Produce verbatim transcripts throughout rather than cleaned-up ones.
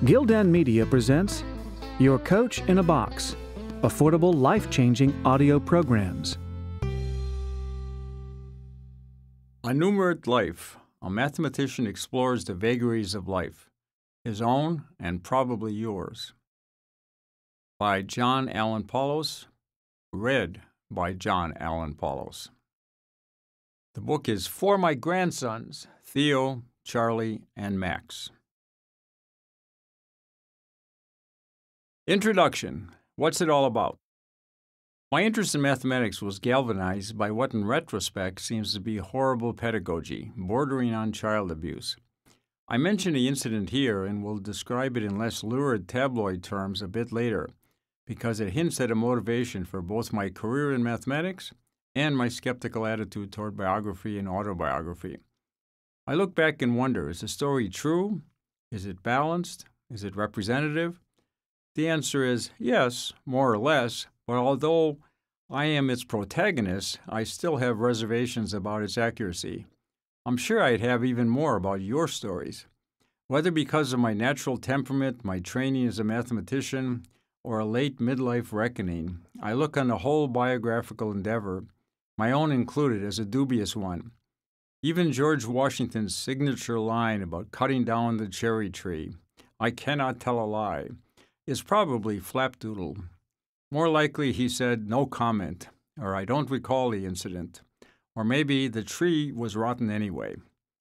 Gildan Media presents Your Coach in a Box, affordable, life-changing audio programs. A Numerate Life, a mathematician explores the vagaries of life, his own and probably yours. By John Allen Paulos, read by John Allen Paulos. The book is for my grandsons, Theo, Charlie, and Max. Introduction. What's it all about? My interest in mathematics was galvanized by what in retrospect seems to be horrible pedagogy, bordering on child abuse. I mention the incident here and will describe it in less lurid tabloid terms a bit later, because it hints at a motivation for both my career in mathematics and my skeptical attitude toward biography and autobiography. I look back and wonder, is the story true? Is it balanced? Is it representative? The answer is yes, more or less, but although I am its protagonist, I still have reservations about its accuracy. I'm sure I'd have even more about your stories. Whether because of my natural temperament, my training as a mathematician, or a late midlife reckoning, I look on the whole biographical endeavor, my own included, as a dubious one. Even George Washington's signature line about cutting down the cherry tree, "I cannot tell a lie," is probably flapdoodle. More likely he said no comment, or I don't recall the incident, or maybe the tree was rotten anyway.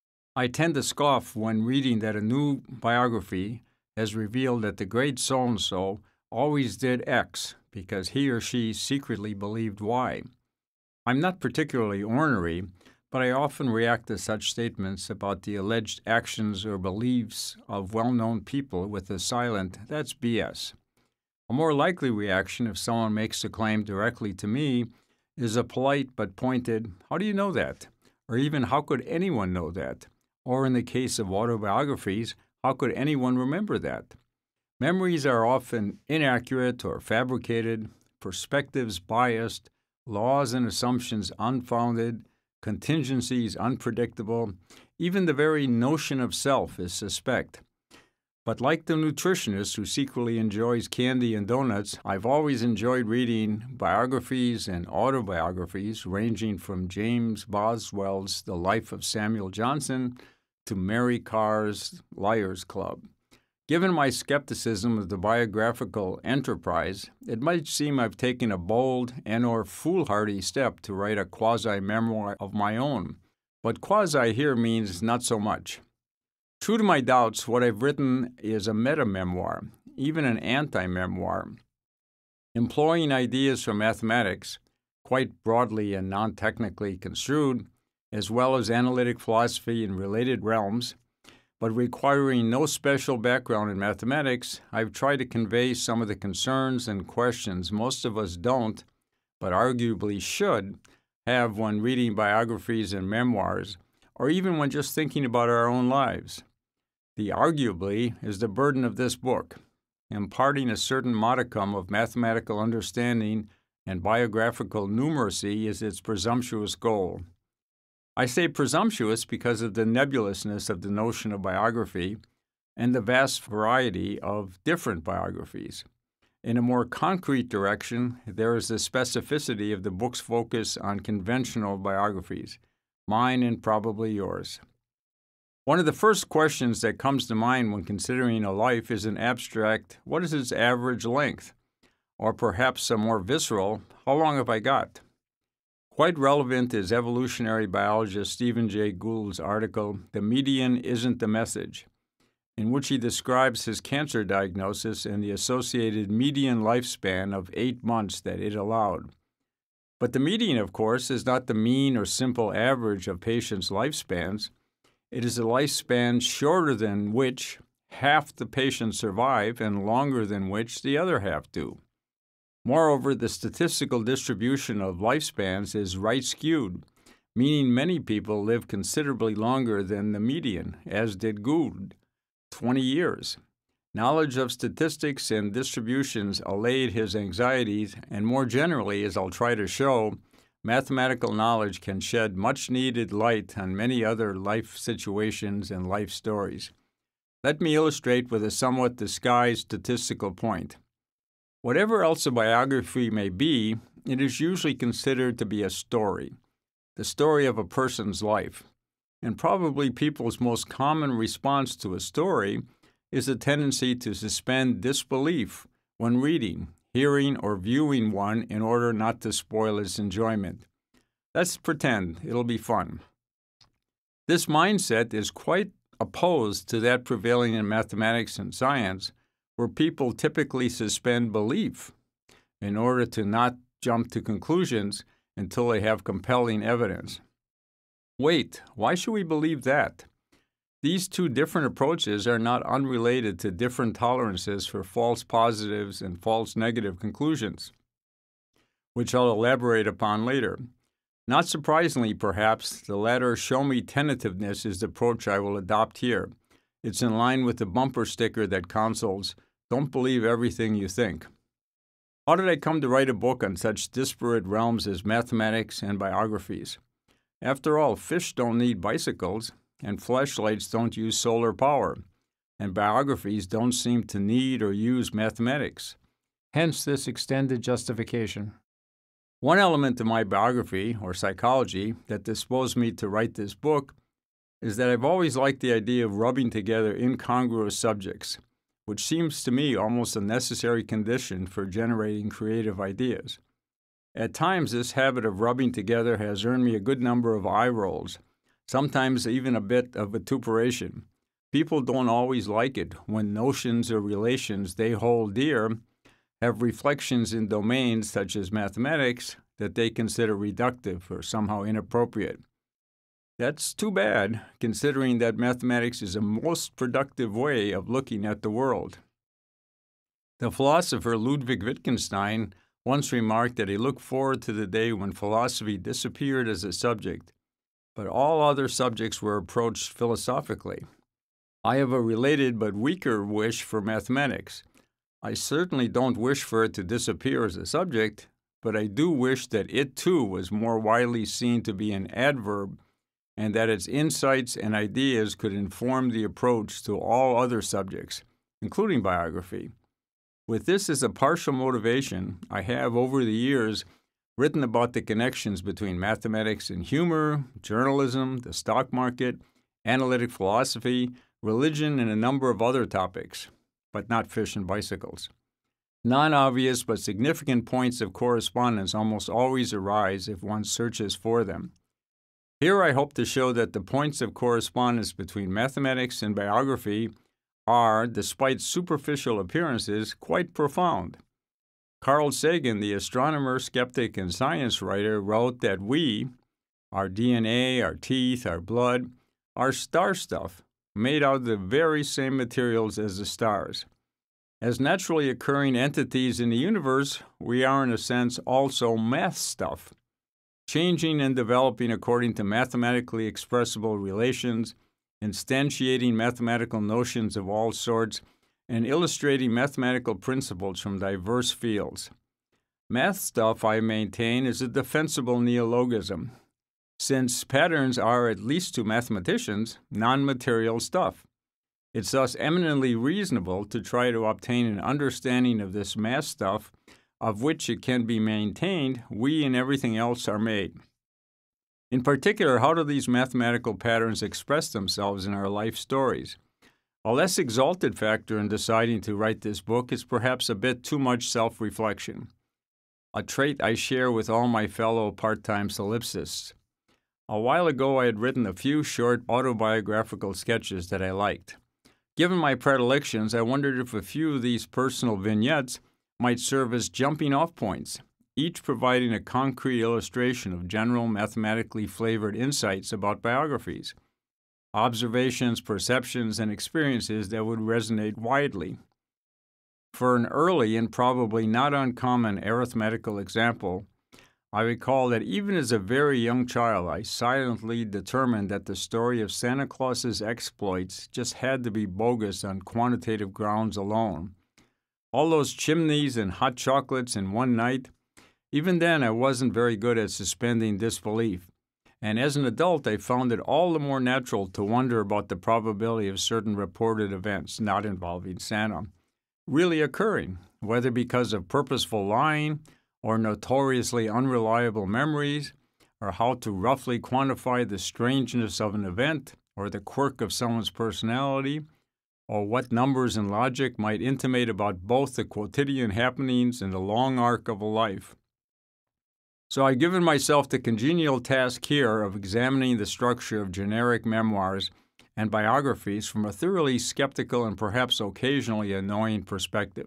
I tend to scoff when reading that a new biography has revealed that the great so-and-so always did X because he or she secretly believed Y. I'm not particularly ornery, but I often react to such statements about the alleged actions or beliefs of well-known people with a silent, "That's B S." A more likely reaction if someone makes a claim directly to me is a polite but pointed, "How do you know that?" Or even, "How could anyone know that?" Or in the case of autobiographies, "How could anyone remember that?" Memories are often inaccurate or fabricated, perspectives biased, laws and assumptions unfounded, contingencies unpredictable. Even the very notion of self is suspect. But like the nutritionist who secretly enjoys candy and donuts, I've always enjoyed reading biographies and autobiographies ranging from James Boswell's The Life of Samuel Johnson to Mary Karr's Liars Club. Given my skepticism of the biographical enterprise, it might seem I've taken a bold and or foolhardy step to write a quasi-memoir of my own, but quasi here means not so much. True to my doubts, what I've written is a meta-memoir, even an anti-memoir, employing ideas from mathematics, quite broadly and non-technically construed, as well as analytic philosophy in related realms, but requiring no special background in mathematics. I've tried to convey some of the concerns and questions most of us don't, but arguably should, have when reading biographies and memoirs, or even when just thinking about our own lives. The arguably is the burden of this book, imparting a certain modicum of mathematical understanding and biographical numeracy is its presumptuous goal. I say presumptuous because of the nebulousness of the notion of biography and the vast variety of different biographies. In a more concrete direction, there is the specificity of the book's focus on conventional biographies, mine and probably yours. One of the first questions that comes to mind when considering a life is an abstract, what is its average length? Or perhaps a more visceral, how long have I got? Quite relevant is evolutionary biologist Stephen Jay Gould's article, "The Median Isn't the Message," in which he describes his cancer diagnosis and the associated median lifespan of eight months that it allowed. But the median, of course, is not the mean or simple average of patients' lifespans. It is a lifespan shorter than which half the patients survive and longer than which the other half do. Moreover, the statistical distribution of lifespans is right-skewed, meaning many people live considerably longer than the median, as did Gould, twenty years. Knowledge of statistics and distributions allayed his anxieties, and more generally, as I'll try to show, mathematical knowledge can shed much-needed light on many other life situations and life stories. Let me illustrate with a somewhat disguised statistical point. Whatever else a biography may be, it is usually considered to be a story, the story of a person's life. And probably people's most common response to a story is a tendency to suspend disbelief when reading, hearing, or viewing one in order not to spoil its enjoyment. Let's pretend it'll be fun. This mindset is quite opposed to that prevailing in mathematics and science, where people typically suspend belief in order to not jump to conclusions until they have compelling evidence. Wait, why should we believe that? These two different approaches are not unrelated to different tolerances for false positives and false negative conclusions, which I'll elaborate upon later. Not surprisingly, perhaps, the latter show-me tentativeness is the approach I will adopt here. It's in line with the bumper sticker that counsels, "Don't believe everything you think." How did I come to write a book on such disparate realms as mathematics and biographies? After all, fish don't need bicycles, and flashlights don't use solar power, and biographies don't seem to need or use mathematics. Hence this extended justification. One element of my biography, or psychology, that disposed me to write this book is that I've always liked the idea of rubbing together incongruous subjects, which seems to me almost a necessary condition for generating creative ideas. At times, this habit of rubbing together has earned me a good number of eye rolls, sometimes even a bit of vituperation. People don't always like it when notions or relations they hold dear have reflections in domains such as mathematics that they consider reductive or somehow inappropriate. That's too bad, considering that mathematics is a most productive way of looking at the world. The philosopher Ludwig Wittgenstein once remarked that he looked forward to the day when philosophy disappeared as a subject, but all other subjects were approached philosophically. I have a related but weaker wish for mathematics. I certainly don't wish for it to disappear as a subject, but I do wish that it too was more widely seen to be an adverb and that its insights and ideas could inform the approach to all other subjects, including biography. With this as a partial motivation, I have over the years written about the connections between mathematics and humor, journalism, the stock market, analytic philosophy, religion, and a number of other topics, but not fish and bicycles. Non-obvious but significant points of correspondence almost always arise if one searches for them. Here I hope to show that the points of correspondence between mathematics and biography are, despite superficial appearances, quite profound. Carl Sagan, the astronomer, skeptic, and science writer, wrote that we, our D N A, our teeth, our blood, are star stuff, made out of the very same materials as the stars. As naturally occurring entities in the universe, we are in a sense also math stuff, changing and developing according to mathematically expressible relations, instantiating mathematical notions of all sorts, and illustrating mathematical principles from diverse fields. Math stuff, I maintain, is a defensible neologism, since patterns are, at least to mathematicians, non-material stuff. It's thus eminently reasonable to try to obtain an understanding of this math stuff, of which it can be maintained we and everything else are made. In particular, how do these mathematical patterns express themselves in our life stories? A less exalted factor in deciding to write this book is perhaps a bit too much self-reflection, a trait I share with all my fellow part-time solipsists. A while ago, I had written a few short autobiographical sketches that I liked. Given my predilections, I wondered if a few of these personal vignettes might serve as jumping-off points, each providing a concrete illustration of general mathematically flavored insights about biographies, observations, perceptions, and experiences that would resonate widely. For an early and probably not uncommon arithmetical example, I recall that even as a very young child, I silently determined that the story of Santa Claus's exploits just had to be bogus on quantitative grounds alone. All those chimneys and hot chocolates in one night, even then I wasn't very good at suspending disbelief, and as an adult I found it all the more natural to wonder about the probability of certain reported events not involving Santa really occurring, whether because of purposeful lying or notoriously unreliable memories, or how to roughly quantify the strangeness of an event or the quirk of someone's personality, or what numbers and logic might intimate about both the quotidian happenings and the long arc of a life. So I've given myself the congenial task here of examining the structure of generic memoirs and biographies from a thoroughly skeptical and perhaps occasionally annoying perspective.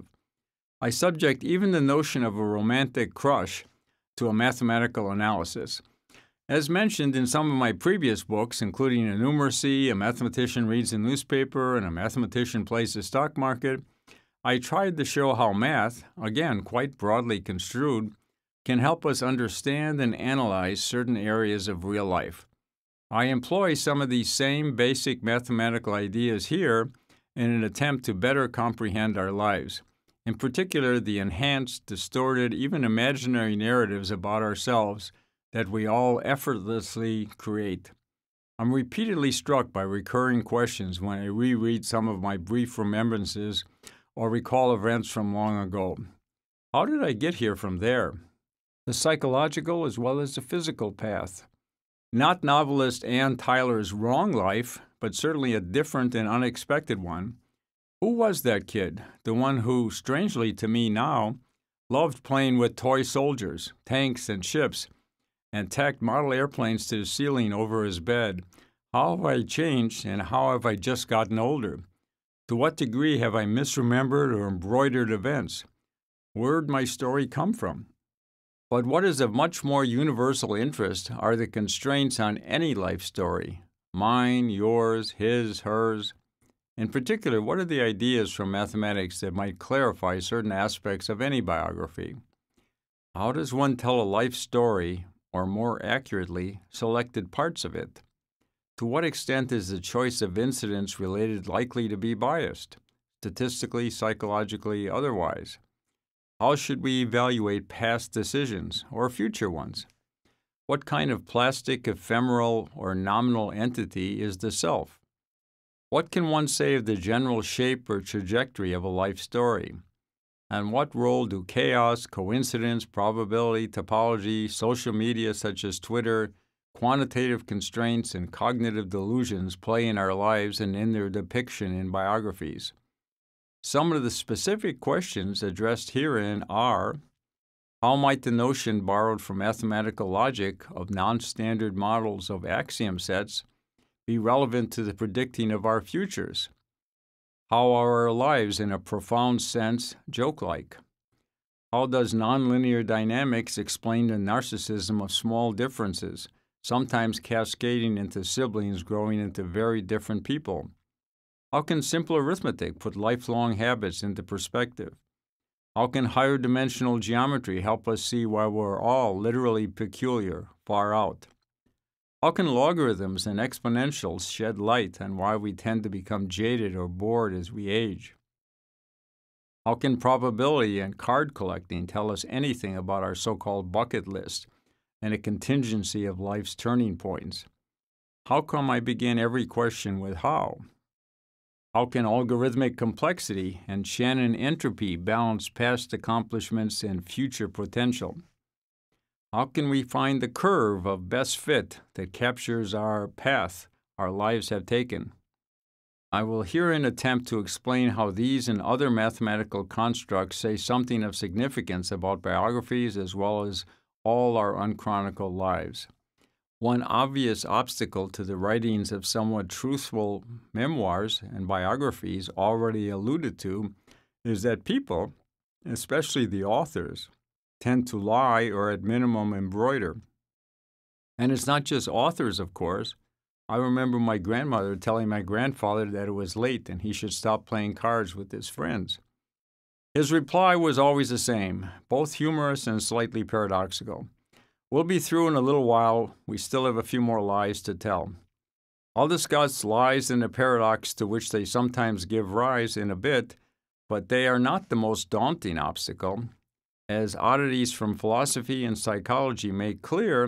I subject even the notion of a romantic crush to a mathematical analysis. As mentioned in some of my previous books, including A Numeracy, A Mathematician Reads a Newspaper, and A Mathematician Plays the Stock Market, I tried to show how math, again quite broadly construed, can help us understand and analyze certain areas of real life. I employ some of these same basic mathematical ideas here in an attempt to better comprehend our lives, in particular the enhanced, distorted, even imaginary narratives about ourselves that we all effortlessly create. I'm repeatedly struck by recurring questions when I reread some of my brief remembrances or recall events from long ago. How did I get here from there? The psychological as well as the physical path. Not novelist Ann Tyler's wrong life, but certainly a different and unexpected one. Who was that kid, the one who, strangely to me now, loved playing with toy soldiers, tanks, and ships, and tacked model airplanes to the ceiling over his bed? How have I changed, and how have I just gotten older? To what degree have I misremembered or embroidered events? Where'd my story come from? But what is of much more universal interest are the constraints on any life story, mine, yours, his, hers. In particular, what are the ideas from mathematics that might clarify certain aspects of any biography? How does one tell a life story, or more accurately, selected parts of it? To what extent is the choice of incidents related likely to be biased, statistically, psychologically, otherwise? How should we evaluate past decisions or future ones? What kind of plastic, ephemeral, or nominal entity is the self? What can one say of the general shape or trajectory of a life story? And what role do chaos, coincidence, probability, topology, social media such as Twitter, quantitative constraints, and cognitive delusions play in our lives and in their depiction in biographies? Some of the specific questions addressed herein are: how might the notion borrowed from mathematical logic of non-standard models of axiom sets be relevant to the predicting of our futures? How are our lives, in a profound sense, joke-like? How does nonlinear dynamics explain the narcissism of small differences, sometimes cascading into siblings growing into very different people? How can simple arithmetic put lifelong habits into perspective? How can higher dimensional geometry help us see why we're all literally peculiar, far out? How can logarithms and exponentials shed light on why we tend to become jaded or bored as we age? How can probability and card collecting tell us anything about our so-called bucket list and a contingency of life's turning points? How come I begin every question with how? How can algorithmic complexity and Shannon entropy balance past accomplishments and future potential? How can we find the curve of best fit that captures our path our lives have taken? I will herein attempt to explain how these and other mathematical constructs say something of significance about biographies as well as all our unchronicled lives. One obvious obstacle to the writings of somewhat truthful memoirs and biographies already alluded to is that people, especially the authors, tend to lie or at minimum embroider. And it's not just authors, of course. I remember my grandmother telling my grandfather that it was late and he should stop playing cards with his friends. His reply was always the same, both humorous and slightly paradoxical. We'll be through in a little while. We still have a few more lies to tell. I'll discuss lies and the paradox to which they sometimes give rise in a bit, but they are not the most daunting obstacle. As oddities from philosophy and psychology make clear,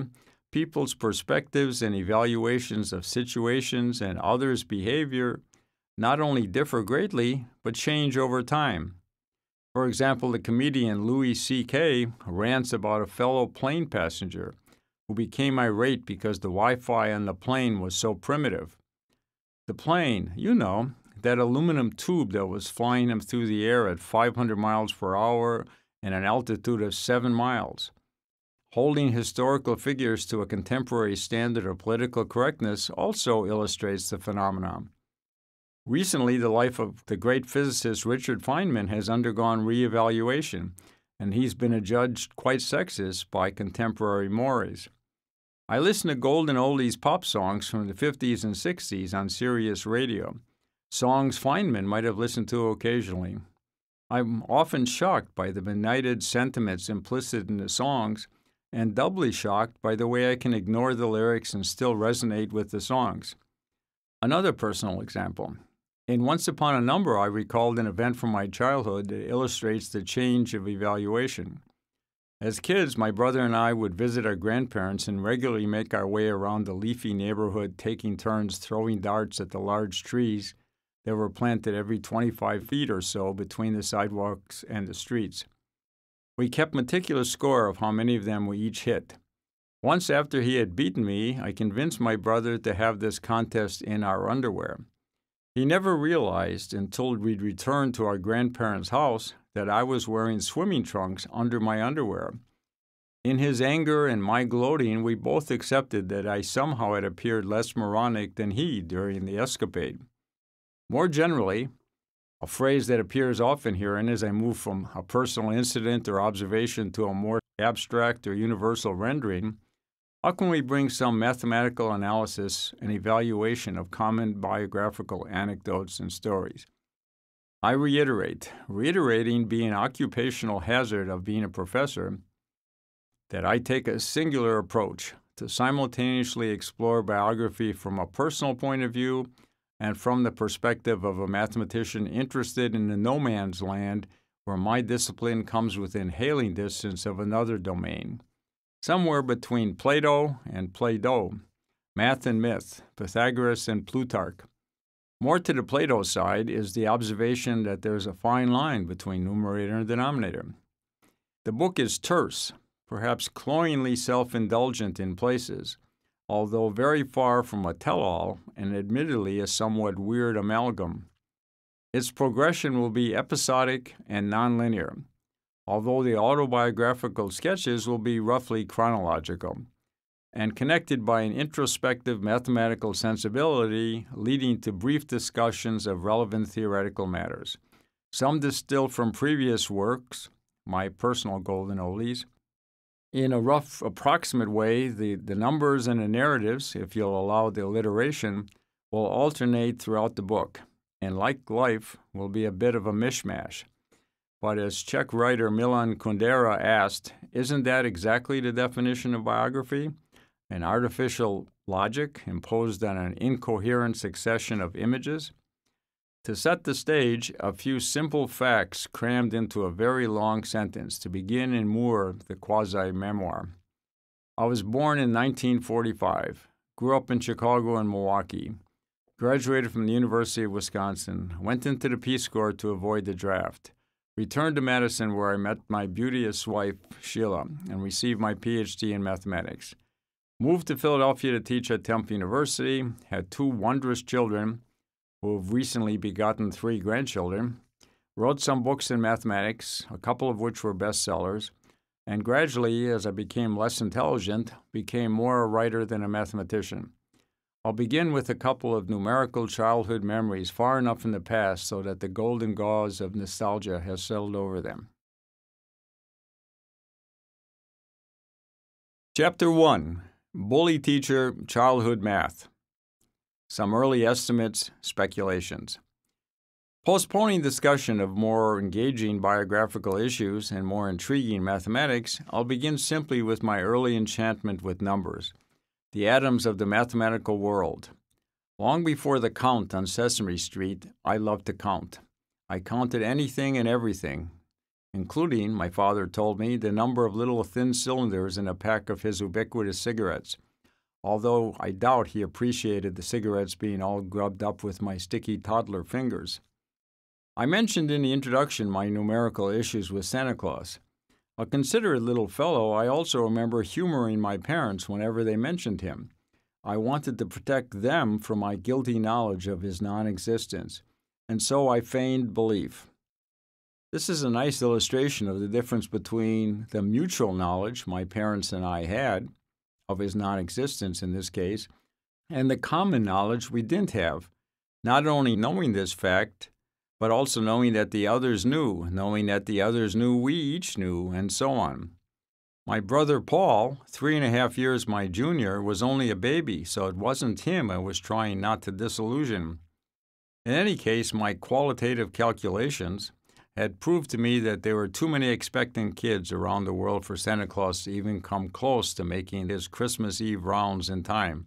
people's perspectives and evaluations of situations and others' behavior not only differ greatly, but change over time. For example, the comedian Louis C K rants about a fellow plane passenger who became irate because the Wi-Fi on the plane was so primitive. The plane, you know, that aluminum tube that was flying him through the air at five hundred miles per hour and an altitude of seven miles. Holding historical figures to a contemporary standard of political correctness also illustrates the phenomenon. Recently, the life of the great physicist Richard Feynman has undergone reevaluation, and he's been adjudged quite sexist by contemporary mores. I listen to golden oldies pop songs from the fifties and sixties on Sirius Radio, songs Feynman might have listened to occasionally. I'm often shocked by the benighted sentiments implicit in the songs, and doubly shocked by the way I can ignore the lyrics and still resonate with the songs. Another personal example. In Once Upon a Number, I recalled an event from my childhood that illustrates the change of evaluation. As kids, my brother and I would visit our grandparents and regularly make our way around the leafy neighborhood, taking turns throwing darts at the large trees that were planted every twenty-five feet or so between the sidewalks and the streets. We kept meticulous score of how many of them we each hit. Once after he had beaten me, I convinced my brother to have this contest in our underwear. He never realized until we'd returned to our grandparents' house that I was wearing swimming trunks under my underwear. In his anger and my gloating, we both accepted that I somehow had appeared less moronic than he during the escapade. More generally, a phrase that appears often herein as I move from a personal incident or observation to a more abstract or universal rendering, how can we bring some mathematical analysis and evaluation of common biographical anecdotes and stories? I reiterate, reiterating being an occupational hazard of being a professor, that I take a singular approach to simultaneously explore biography from a personal point of view and from the perspective of a mathematician interested in the no man's land where my discipline comes within hailing distance of another domain. Somewhere between Plato and Play-Doh, math and myth, Pythagoras and Plutarch. More to the Plato side is the observation that there's a fine line between numerator and denominator. The book is terse, perhaps cloyingly self-indulgent in places, although very far from a tell-all and admittedly a somewhat weird amalgam. Its progression will be episodic and nonlinear, although the autobiographical sketches will be roughly chronological, and connected by an introspective mathematical sensibility leading to brief discussions of relevant theoretical matters, some distilled from previous works, my personal golden oldies. In a rough, approximate way, the, the numbers and the narratives, if you'll allow the alliteration, will alternate throughout the book, and like life, will be a bit of a mishmash. But as Czech writer Milan Kundera asked, isn't that exactly the definition of biography? An artificial logic imposed on an incoherent succession of images? To set the stage, a few simple facts crammed into a very long sentence to begin and moor the quasi-memoir. I was born in nineteen forty-five, grew up in Chicago and Milwaukee, graduated from the University of Wisconsin, went into the Peace Corps to avoid the draft, returned to Madison where I met my beauteous wife, Sheila, and received my P H D in mathematics. Moved to Philadelphia to teach at Temple University, had two wondrous children who have recently begotten three grandchildren, wrote some books in mathematics, a couple of which were bestsellers, and gradually, as I became less intelligent, became more a writer than a mathematician. I'll begin with a couple of numerical childhood memories far enough in the past so that the golden gauze of nostalgia has settled over them. Chapter one. Bully Teacher, Childhood Math. Some early estimates, speculations. Postponing discussion of more engaging biographical issues and more intriguing mathematics, I'll begin simply with my early enchantment with numbers, the atoms of the mathematical world. Long before the count on Sesame Street, I loved to count. I counted anything and everything, including, my father told me, the number of little thin cylinders in a pack of his ubiquitous cigarettes, although I doubt he appreciated the cigarettes being all grubbed up with my sticky toddler fingers. I mentioned in the introduction my numerical issues with Santa Claus. A considerate little fellow, I also remember humoring my parents whenever they mentioned him. I wanted to protect them from my guilty knowledge of his non-existence, and so I feigned belief. This is a nice illustration of the difference between the mutual knowledge my parents and I had, of his non-existence in this case, and the common knowledge we didn't have, not only knowing this fact, but also knowing that the others knew, knowing that the others knew we each knew, and so on. My brother Paul, three and a half years my junior, was only a baby, so it wasn't him I was trying not to disillusion. In any case, my qualitative calculations had proved to me that there were too many expectant kids around the world for Santa Claus to even come close to making his Christmas Eve rounds in time,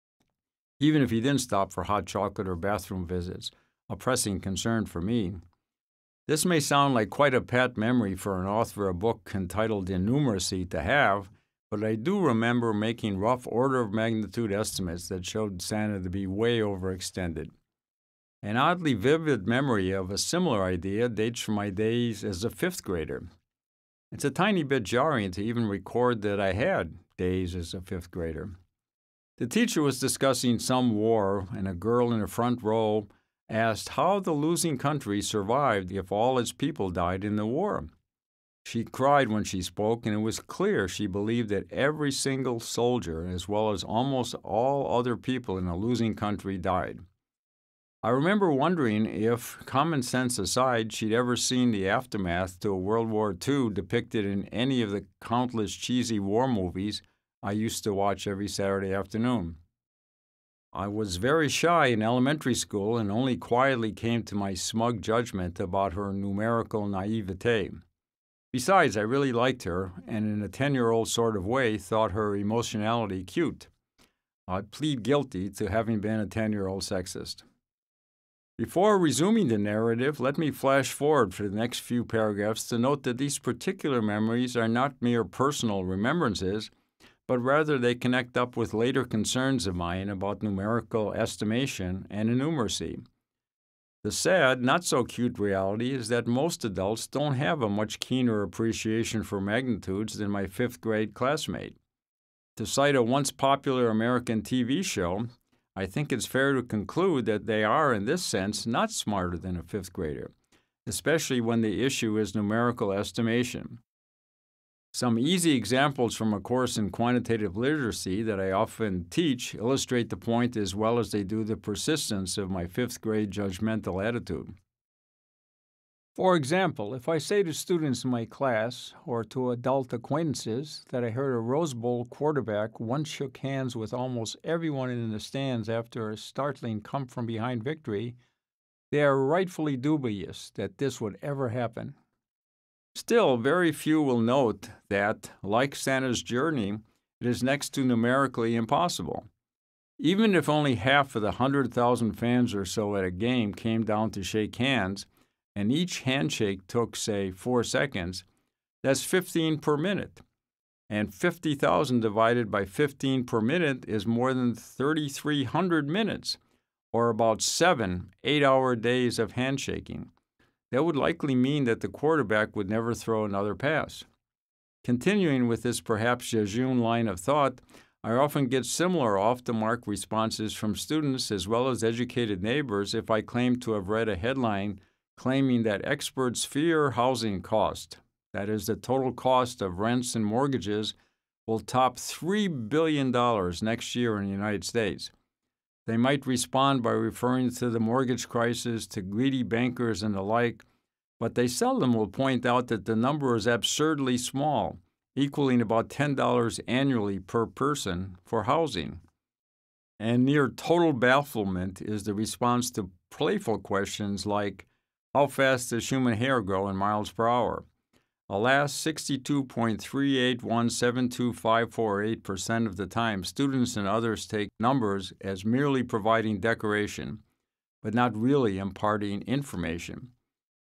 even if he didn't stop for hot chocolate or bathroom visits, a pressing concern for me. This may sound like quite a pat memory for an author of a book entitled Innumeracy to have, but I do remember making rough order of magnitude estimates that showed Santa to be way overextended. An oddly vivid memory of a similar idea dates from my days as a fifth grader. It's a tiny bit jarring to even record that I had days as a fifth grader. The teacher was discussing some war, and a girl in the front row asked how the losing country survived if all its people died in the war. She cried when she spoke, and it was clear she believed that every single soldier, as well as almost all other people in a losing country, died. I remember wondering if, common sense aside, she'd ever seen the aftermath to a World War Two depicted in any of the countless cheesy war movies I used to watch every Saturday afternoon. I was very shy in elementary school and only quietly came to my smug judgment about her numerical naivete. Besides, I really liked her, and in a ten-year-old sort of way thought her emotionality cute. I plead guilty to having been a ten-year-old sexist. Before resuming the narrative, let me flash forward for the next few paragraphs to note that these particular memories are not mere personal remembrances, but rather they connect up with later concerns of mine about numerical estimation and innumeracy. The sad, not-so-cute reality is that most adults don't have a much keener appreciation for magnitudes than my fifth-grade classmate. To cite a once-popular American T V show, I think it's fair to conclude that they are, in this sense, not smarter than a fifth grader, especially when the issue is numerical estimation. Some easy examples from a course in quantitative literacy that I often teach illustrate the point as well as they do the persistence of my fifth grade judgmental attitude. For example, if I say to students in my class or to adult acquaintances that I heard a Rose Bowl quarterback once shook hands with almost everyone in the stands after a startling come-from-behind victory, they are rightfully dubious that this would ever happen. Still, very few will note that, like Santa's journey, it is next to numerically impossible. Even if only half of the one hundred thousand fans or so at a game came down to shake hands, and each handshake took, say, four seconds, that's fifteen per minute. And fifty thousand divided by fifteen per minute is more than thirty-three hundred minutes, or about seven eight-hour days of handshaking. That would likely mean that the quarterback would never throw another pass. Continuing with this perhaps jejune line of thought, I often get similar off-the-mark responses from students as well as educated neighbors if I claim to have read a headline claiming that experts fear housing cost, that is, the total cost of rents and mortgages, will top three billion dollars next year in the United States. They might respond by referring to the mortgage crisis, to greedy bankers and the like, but they seldom will point out that the number is absurdly small, equaling about ten dollars annually per person for housing. And near total bafflement is the response to playful questions like, how fast does human hair grow in miles per hour? Alas, sixty-two point three eight one seven two five four eight percent of the time, students and others take numbers as merely providing decoration, but not really imparting information.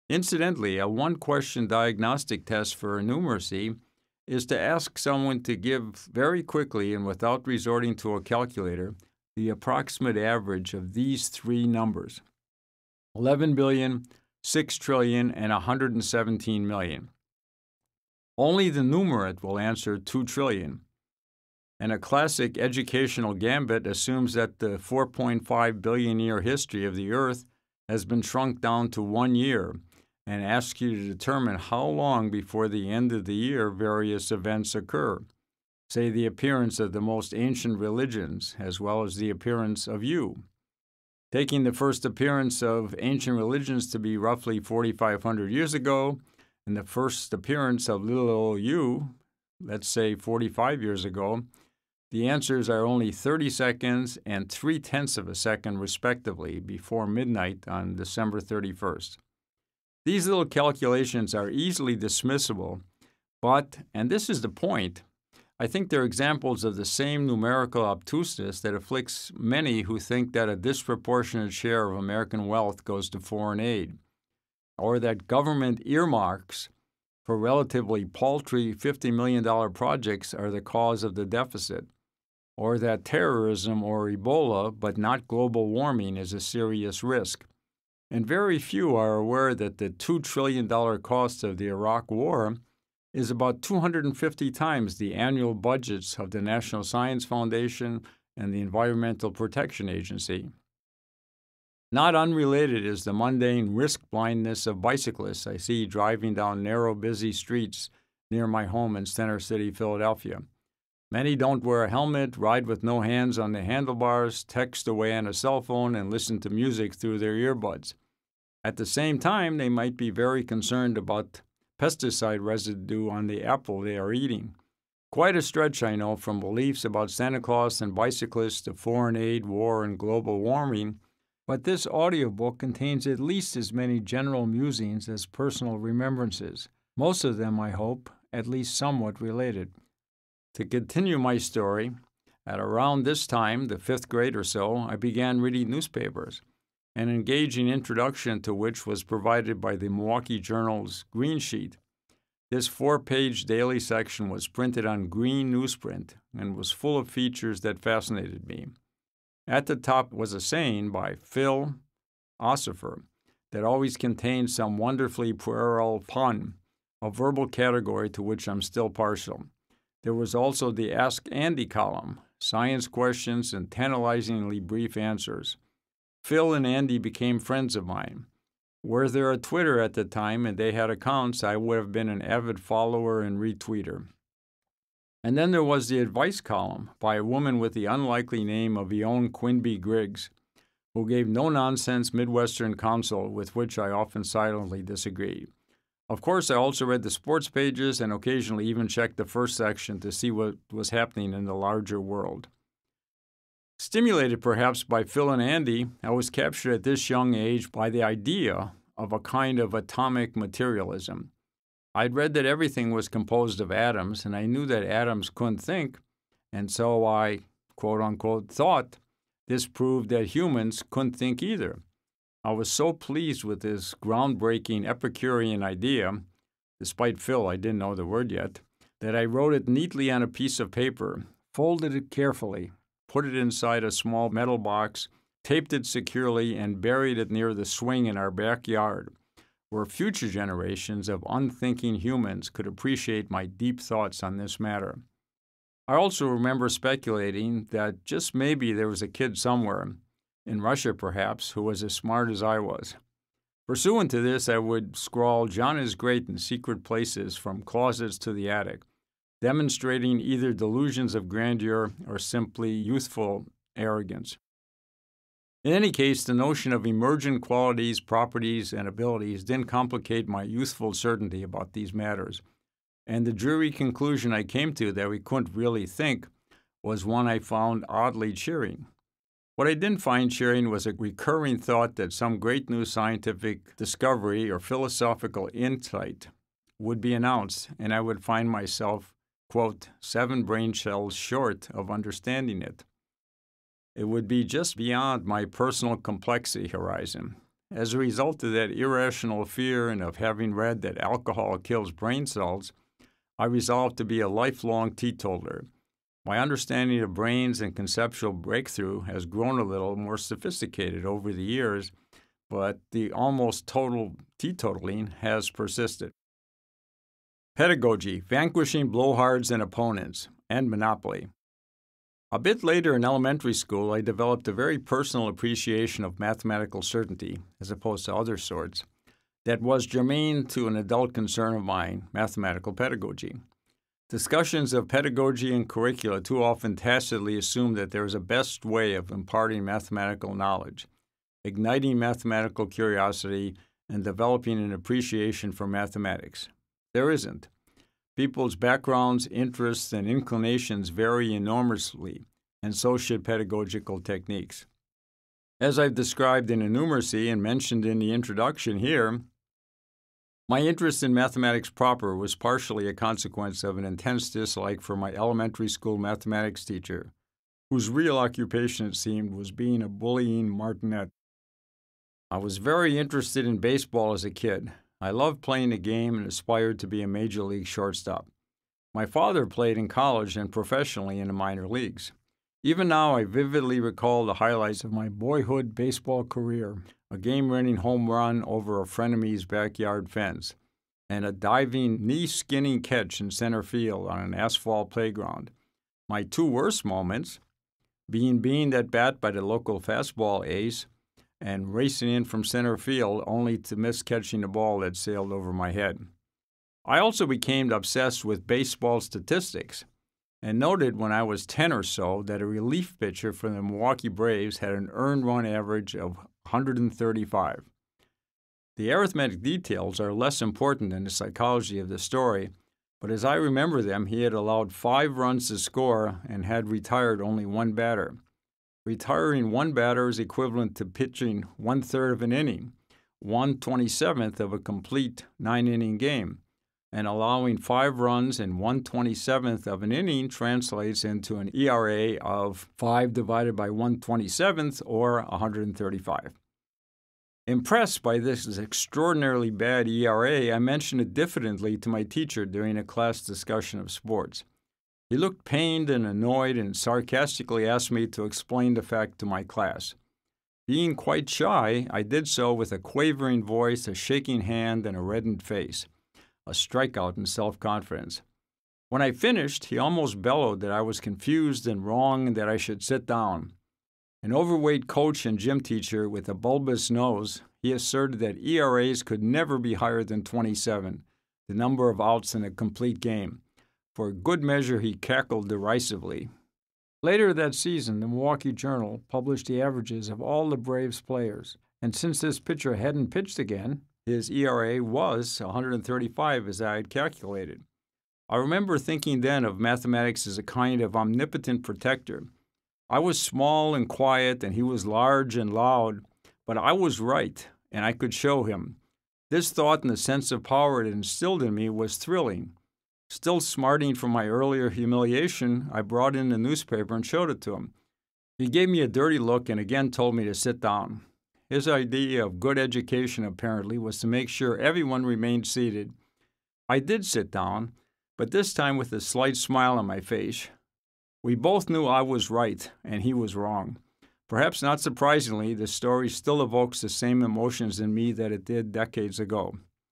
Incidentally, a one-question diagnostic test for numeracy is to ask someone to give very quickly and without resorting to a calculator the approximate average of these three numbers: eleven billion, six trillion, and one hundred seventeen million. Only the numerate will answer two trillion. And a classic educational gambit assumes that the four point five billion year history of the Earth has been shrunk down to one year and asks you to determine how long before the end of the year various events occur, say the appearance of the most ancient religions as well as the appearance of you. Taking the first appearance of ancient religions to be roughly forty-five hundred years ago, and the first appearance of little old you, let's say forty-five years ago, the answers are only thirty seconds and three-tenths of a second, respectively, before midnight on December thirty-first. These little calculations are easily dismissible, but, and this is the point, I think they're examples of the same numerical obtuseness that afflicts many who think that a disproportionate share of American wealth goes to foreign aid, or that government earmarks for relatively paltry fifty million dollars projects are the cause of the deficit, or that terrorism or Ebola, but not global warming, is a serious risk. And very few are aware that the two trillion dollars cost of the Iraq War is about two hundred fifty times the annual budgets of the National Science Foundation and the Environmental Protection Agency. Not unrelated is the mundane risk blindness of bicyclists I see driving down narrow, busy streets near my home in Center City, Philadelphia. Many don't wear a helmet, ride with no hands on the handlebars, text away on a cell phone, and listen to music through their earbuds. At the same time, they might be very concerned about pesticide residue on the apple they are eating. Quite a stretch, I know, from beliefs about Santa Claus and bicyclists to foreign aid, war, and global warming, but this audiobook contains at least as many general musings as personal remembrances, most of them, I hope, at least somewhat related. To continue my story, at around this time, the fifth grade or so, I began reading newspapers, an engaging introduction to which was provided by the Milwaukee Journal's Green Sheet. This four-page daily section was printed on green newsprint and was full of features that fascinated me. At the top was a saying by Phil Ossifer that always contained some wonderfully puerile pun, a verbal category to which I'm still partial. There was also the Ask Andy column, science questions and tantalizingly brief answers. Phil and Andy became friends of mine. Were there a Twitter at the time and they had accounts, I would have been an avid follower and retweeter. And then there was the advice column by a woman with the unlikely name of Ioan Quinby Griggs, who gave no-nonsense Midwestern counsel with which I often silently disagreed. Of course, I also read the sports pages and occasionally even checked the first section to see what was happening in the larger world. Stimulated perhaps by Phil and Andy, I was captured at this young age by the idea of a kind of atomic materialism. I'd read that everything was composed of atoms, and I knew that atoms couldn't think, and so I, quote-unquote, thought this proved that humans couldn't think either. I was so pleased with this groundbreaking Epicurean idea, despite Phil, I didn't know the word yet, that I wrote it neatly on a piece of paper, folded it carefully, put it inside a small metal box, taped it securely, and buried it near the swing in our backyard, where future generations of unthinking humans could appreciate my deep thoughts on this matter. I also remember speculating that just maybe there was a kid somewhere, in Russia perhaps, who was as smart as I was. Pursuant to this, I would scrawl "John is great" in secret places from closets to the attic, demonstrating either delusions of grandeur or simply youthful arrogance. In any case, the notion of emergent qualities, properties, and abilities didn't complicate my youthful certainty about these matters, and the dreary conclusion I came to that we couldn't really think was one I found oddly cheering. What I didn't find cheering was a recurring thought that some great new scientific discovery or philosophical insight would be announced, and I would find myself, quote, seven brain cells short of understanding it. It would be just beyond my personal complexity horizon. as a result of that irrational fear and of having read that alcohol kills brain cells, I resolved to be a lifelong teetotaler. My understanding of brains and conceptual breakthrough has grown a little more sophisticated over the years, but the almost total teetotaling has persisted. Pedagogy, vanquishing blowhards and opponents, and monopoly. A bit later in elementary school, I developed a very personal appreciation of mathematical certainty, as opposed to other sorts, that was germane to an adult concern of mine, mathematical pedagogy. Discussions of pedagogy and curricula too often tacitly assume that there is a best way of imparting mathematical knowledge, igniting mathematical curiosity, and developing an appreciation for mathematics. There isn't. People's backgrounds, interests, and inclinations vary enormously, and so should pedagogical techniques. As I've described in Numeracy and mentioned in the introduction here, my interest in mathematics proper was partially a consequence of an intense dislike for my elementary school mathematics teacher, whose real occupation, it seemed, was being a bullying martinet. I was very interested in baseball as a kid. I loved playing the game and aspired to be a major league shortstop. My father played in college and professionally in the minor leagues. Even now, I vividly recall the highlights of my boyhood baseball career, a game-winning home run over a frenemies' backyard fence, and a diving, knee-skinning catch in center field on an asphalt playground. My two worst moments, being beamed at bat by the local fastball ace and racing in from center field only to miss catching the ball that sailed over my head. I also became obsessed with baseball statistics and noted when I was ten or so that a relief pitcher for the Milwaukee Braves had an earned run average of one hundred thirty-five. The arithmetic details are less important than the psychology of the story, but as I remember them, he had allowed five runs to score and had retired only one batter. Retiring one batter is equivalent to pitching one-third of an inning, one twenty-seventh of a complete nine-inning game, and allowing five runs in one twenty-seventh of an inning translates into an E R A of five divided by one twenty-seventh, or one hundred thirty-five. Impressed by this extraordinarily bad E R A, I mentioned it diffidently to my teacher during a class discussion of sports. He looked pained and annoyed and sarcastically asked me to explain the fact to my class. Being quite shy, I did so with a quavering voice, a shaking hand, and a reddened face, a strikeout in self-confidence. When I finished, he almost bellowed that I was confused and wrong and that I should sit down. An overweight coach and gym teacher with a bulbous nose, he asserted that E R As could never be higher than twenty-seven, the number of outs in a complete game. For good measure, he cackled derisively. Later that season, the Milwaukee Journal published the averages of all the Braves players, and since this pitcher hadn't pitched again, his E R A was one hundred thirty-five as I had calculated. I remember thinking then of mathematics as a kind of omnipotent protector. I was small and quiet, and he was large and loud, but I was right, and I could show him. This thought and the sense of power it instilled in me was thrilling. Still smarting from my earlier humiliation, I brought in the newspaper and showed it to him. He gave me a dirty look and again told me to sit down. His idea of good education, apparently, was to make sure everyone remained seated. I did sit down, but this time with a slight smile on my face. We both knew I was right and he was wrong. Perhaps not surprisingly, the story still evokes the same emotions in me that it did decades ago.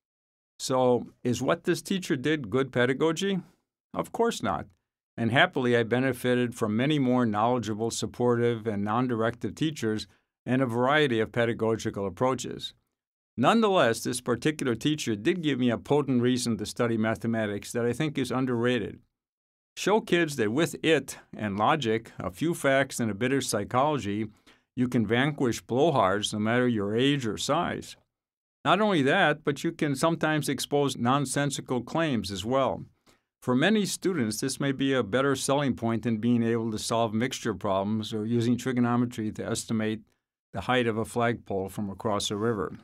So, is what this teacher did good pedagogy? Of course not. And happily, I benefited from many more knowledgeable, supportive, and non-directive teachers and a variety of pedagogical approaches. Nonetheless, this particular teacher did give me a potent reason to study mathematics that I think is underrated. Show kids that with it and logic, a few facts, and a bit of psychology, you can vanquish blowhards no matter your age or size. Not only that, but you can sometimes expose nonsensical claims as well. For many students, this may be a better selling point than being able to solve mixture problems or using trigonometry to estimate the height of a flagpole from across a river.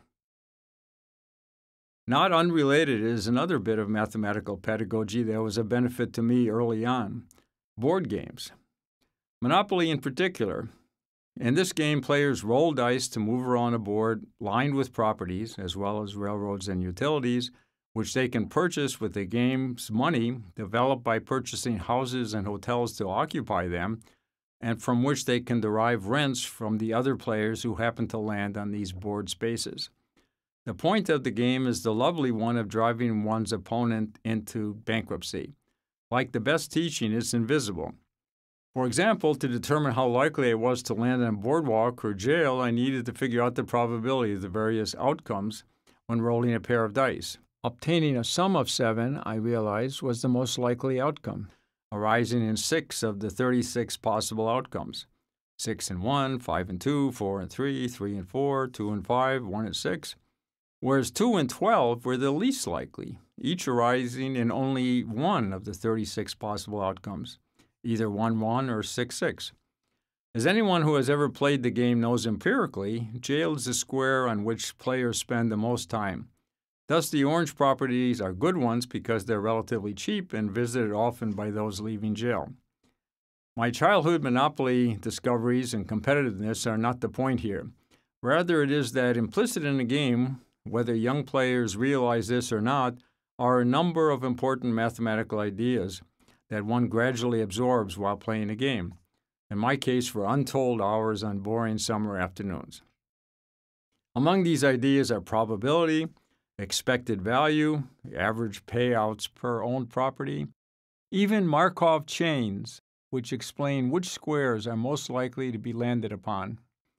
Not unrelated is another bit of mathematical pedagogy that was a benefit to me early on: board games. Monopoly in particular. In this game, players roll dice to move around a board lined with properties, as well as railroads and utilities, which they can purchase with the game's money developed by purchasing houses and hotels to occupy them, and from which they can derive rents from the other players who happen to land on these board spaces. The point of the game is the lovely one of driving one's opponent into bankruptcy. Like the best teaching, it's invisible. For example, to determine how likely I was to land on a boardwalk or jail, I needed to figure out the probability of the various outcomes when rolling a pair of dice. Obtaining a sum of seven, I realized, was the most likely outcome, arising in six of the thirty-six possible outcomes. Six and one, five and two, four and three, three and four, two and five, one and six. Whereas two and twelve were the least likely, each arising in only one of the thirty-six possible outcomes, either one one or six six. As anyone who has ever played the game knows empirically, jail is the square on which players spend the most time. Thus, the orange properties are good ones because they're relatively cheap and visited often by those leaving jail. My childhood Monopoly discoveries and competitiveness are not the point here. Rather, it is that implicit in the game, whether young players realize this or not, are a number of important mathematical ideas that one gradually absorbs while playing a game, in my case for untold hours on boring summer afternoons. Among these ideas are probability, expected value, average payouts per owned property, even Markov chains, which explain which squares are most likely to be landed upon.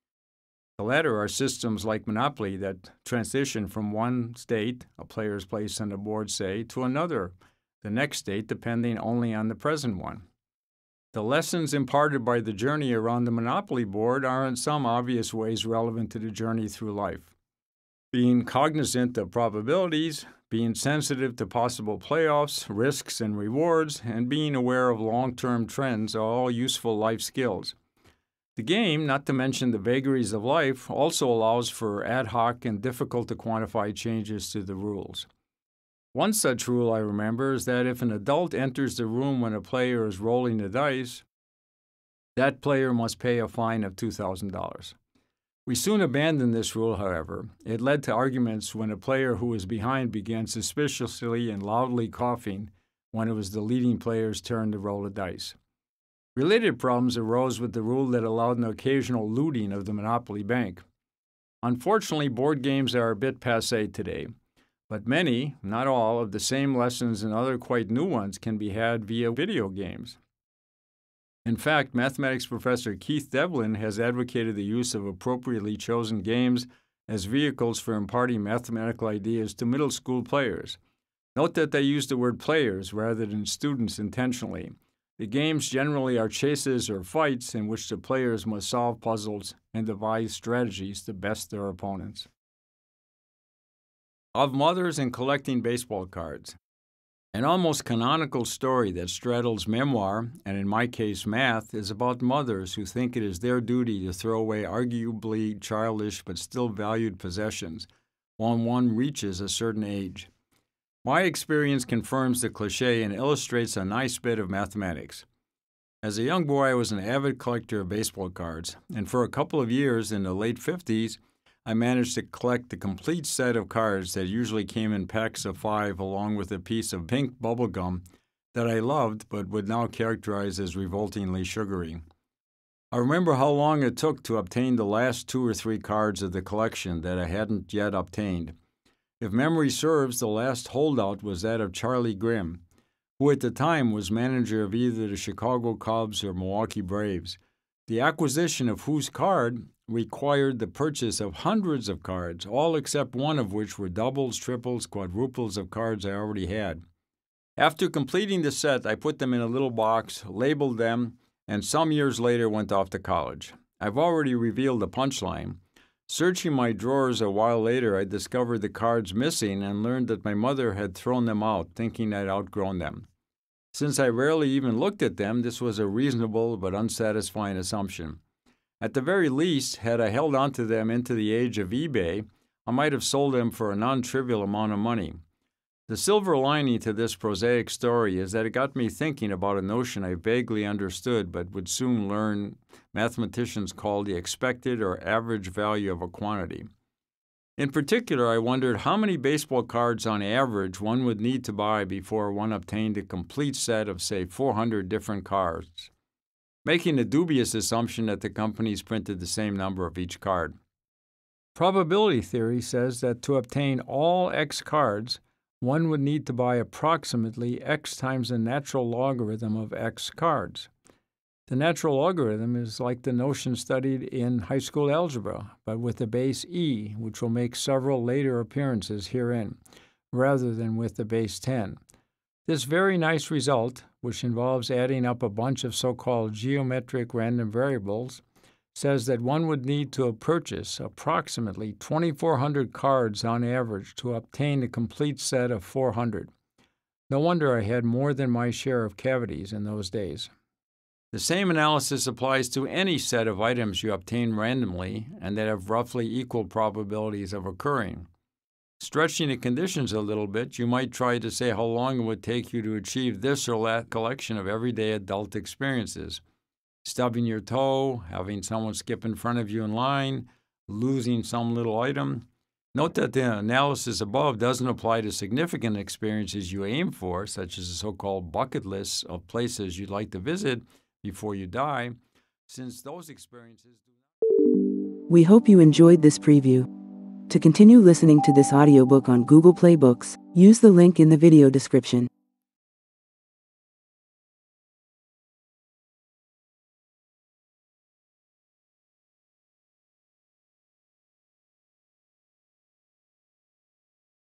The latter are systems like Monopoly that transition from one state, a player's place on the board, say, to another, the next state depending only on the present one. The lessons imparted by the journey around the Monopoly board are in some obvious ways relevant to the journey through life. Being cognizant of probabilities, being sensitive to possible payoffs, risks, and rewards, and being aware of long-term trends are all useful life skills. The game, not to mention the vagaries of life, also allows for ad hoc and difficult-to-quantify changes to the rules. One such rule I remember is that if an adult enters the room when a player is rolling the dice, that player must pay a fine of two thousand dollars. We soon abandoned this rule, however. It led to arguments when a player who was behind began suspiciously and loudly coughing when it was the leading player's turn to roll the dice. Related problems arose with the rule that allowed an occasional looting of the Monopoly bank. Unfortunately, board games are a bit passé today, but many, not all, of the same lessons and other quite new ones can be had via video games. In fact, mathematics professor Keith Devlin has advocated the use of appropriately chosen games as vehicles for imparting mathematical ideas to middle school players. Note that they use the word players rather than students intentionally. The games generally are chases or fights in which the players must solve puzzles and devise strategies to best their opponents. Of mothers and collecting baseball cards. An almost canonical story that straddles memoir, and in my case math, is about mothers who think it is their duty to throw away arguably childish but still valued possessions when one reaches a certain age. My experience confirms the cliché and illustrates a nice bit of mathematics. As a young boy, I was an avid collector of baseball cards, and for a couple of years in the late fifties, I managed to collect the complete set of cards that usually came in packs of five along with a piece of pink bubble gum that I loved but would now characterize as revoltingly sugary. I remember how long it took to obtain the last two or three cards of the collection that I hadn't yet obtained. If memory serves, the last holdout was that of Charlie Grimm, who at the time was manager of either the Chicago Cubs or Milwaukee Braves, the acquisition of whose card required the purchase of hundreds of cards, all except one of which were doubles, triples, quadruples of cards I already had. After completing the set, I put them in a little box, labeled them, and some years later went off to college. I've already revealed the punchline. Searching my drawers a while later, I discovered the cards missing and learned that my mother had thrown them out, thinking I'd outgrown them. Since I rarely even looked at them, this was a reasonable but unsatisfying assumption. At the very least, had I held on to them into the age of eBay, I might have sold them for a non-trivial amount of money. The silver lining to this prosaic story is that it got me thinking about a notion I vaguely understood but would soon learn mathematicians call the expected or average value of a quantity. In particular, I wondered how many baseball cards on average one would need to buy before one obtained a complete set of, say, four hundred different cards, making the dubious assumption that the companies printed the same number of each card. Probability theory says that to obtain all X cards, one would need to buy approximately X times the natural logarithm of X cards. The natural logarithm is like the notion studied in high school algebra, but with the base e, which will make several later appearances herein, rather than with the base ten. This very nice result, which involves adding up a bunch of so-called geometric random variables, says that one would need to purchase approximately twenty-four hundred cards on average to obtain a complete set of four hundred. No wonder I had more than my share of cavities in those days. The same analysis applies to any set of items you obtain randomly and that have roughly equal probabilities of occurring. Stretching the conditions a little bit, you might try to say how long it would take you to achieve this or that collection of everyday adult experiences. Stubbing your toe, having someone skip in front of you in line, losing some little item. Note that the analysis above doesn't apply to significant experiences you aim for, such as the so-called bucket lists of places you'd like to visit before you die, since those experiences do not... We hope you enjoyed this preview. To continue listening to this audiobook on Google Play Books, use the link in the video description.